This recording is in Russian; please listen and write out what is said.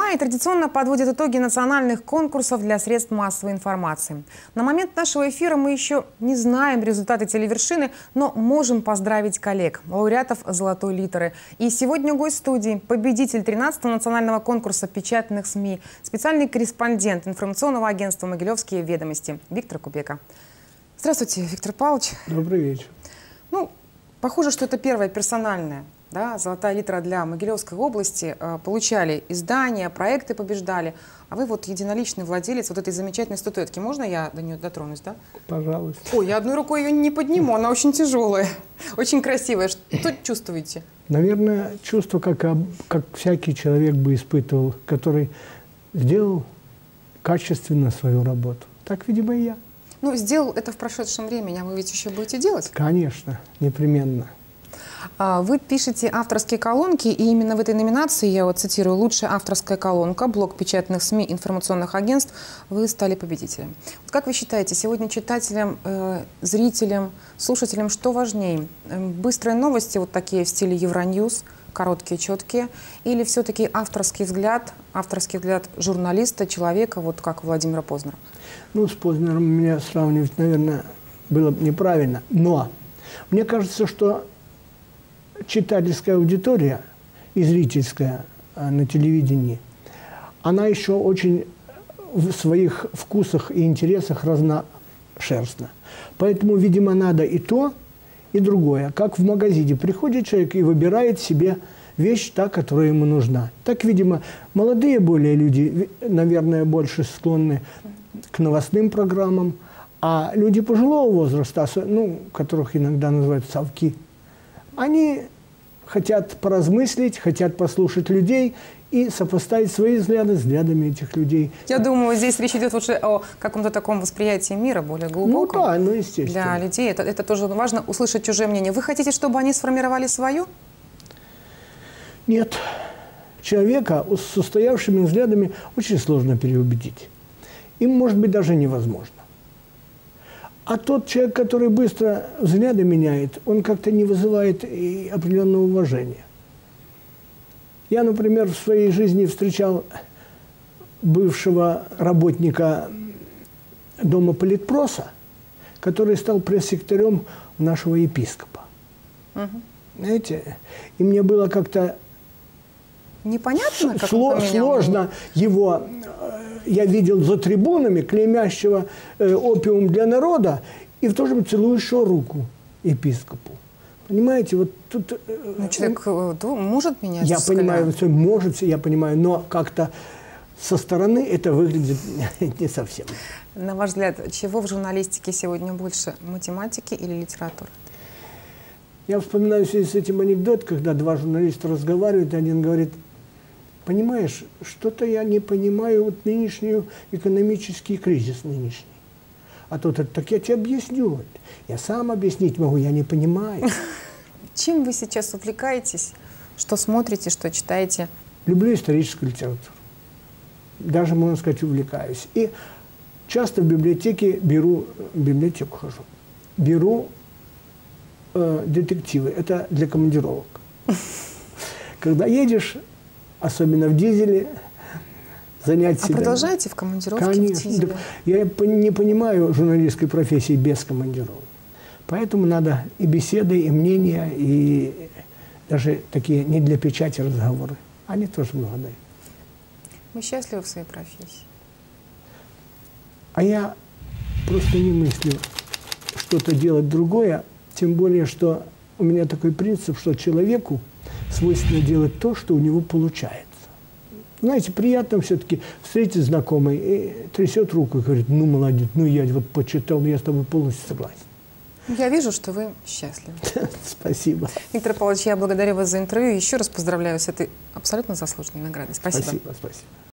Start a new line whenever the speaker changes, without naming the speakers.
Весна и традиционно подводит итоги национальных конкурсов для средств массовой информации. На момент нашего эфира мы еще не знаем результаты телевершины, но можем поздравить коллег, лауреатов «Золотой литеры». И сегодня гость студии, победитель 13-го национального конкурса печатных СМИ, специальный корреспондент информационного агентства «Могилевские ведомости» Виктор Кубека. Здравствуйте, Виктор Павлович.
Добрый вечер.
Ну, похоже, что это первая персональная. Да, «Золотая литера» для Могилевской области. Получали издания, проекты побеждали. А вы вот единоличный владелец вот этой замечательной статуэтки. Можно я до нее дотронусь, да?
Пожалуйста.
Ой, я одной рукой ее не подниму, она очень тяжелая, очень красивая. Что чувствуете?
Наверное, чувство, как всякий человек бы испытывал, который сделал качественно свою работу. Так, видимо, и я.
Ну, сделал это в прошедшем времени, а вы ведь еще будете делать?
Конечно, непременно.
Вы пишете авторские колонки, и именно в этой номинации, я вот цитирую, «Лучшая авторская колонка», блок печатных СМИ, информационных агентств, вы стали победителем. Вот как вы считаете, сегодня читателям, зрителям, слушателям что важнее? Быстрые новости, вот такие в стиле Евроньюз, короткие, четкие, или все-таки авторский взгляд журналиста, человека, вот как Владимира Познера? Ну,
с Познером меня сравнивать, наверное, было бы неправильно. Но мне кажется, что читательская аудитория и зрительская на телевидении, она еще очень в своих вкусах и интересах разношерстна. Поэтому, видимо, надо и то, и другое. Как в магазине приходит человек и выбирает себе вещь, та, которая ему нужна. Так, видимо, молодые более люди, наверное, больше склонны к новостным программам, а люди пожилого возраста, ну, которых иногда называют совки, они хотят поразмыслить, хотят послушать людей и сопоставить свои взгляды с взглядами этих людей.
Я думаю, здесь речь идет уже о каком-то таком восприятии мира более глубоком.
Ну да, ну естественно.
Для людей это тоже важно, услышать чужое мнение. Вы хотите, чтобы они сформировали свое?
Нет. Человека с устоявшими взглядами очень сложно переубедить. Им, может быть, даже невозможно. А тот человек, который быстро взгляды меняет, он как-то не вызывает и определенного уважения. Я, например, в своей жизни встречал бывшего работника дома политпроса, который стал пресс-секретарем нашего епископа. Знаете, и мне было как-то
непонятно, как
сложно его. Я видел за трибунами клеймящего опиум для народа и в то же время целующего руку епископу. Понимаете, вот тут...
Ну, человек может менять.
Я понимаю, может, я понимаю, но как-то со стороны это выглядит не совсем.
На ваш взгляд, чего в журналистике сегодня больше, математики или литературы?
Я вспоминаю в связи с этим анекдот, когда два журналиста разговаривают, и один говорит: понимаешь, что-то я не понимаю вот нынешний экономический кризис нынешний. А тот говорит: так я тебе объясню. Я сам объяснить могу, я не понимаю.
Чем вы сейчас увлекаетесь? Что смотрите, что читаете?
Люблю историческую литературу. Даже, можно сказать, увлекаюсь. И часто в библиотеке в библиотеку хожу, беру детективы. Это для командировок. Когда едешь, особенно в дизеле, занять себя.
А продолжаете в командировке?
Конечно.
В
я не понимаю журналистской профессии без командировок. Поэтому надо и беседы, и мнения, и даже такие не для печати разговоры. Они тоже много дают.
Вы счастливы в своей профессии?
А я просто не мыслю что-то делать другое, тем более, что у меня такой принцип, что человеку свойственно делать то, что у него получается. Знаете, приятно все-таки встретить знакомый и трясет руку и говорит: ну, молодец, ну, я вот почитал, я с тобой полностью согласен.
Я вижу, что вы счастливы.
Спасибо.
Виктор Павлович, я благодарю вас за интервью и еще раз поздравляю с этой абсолютно заслуженной наградой. Спасибо.
Спасибо.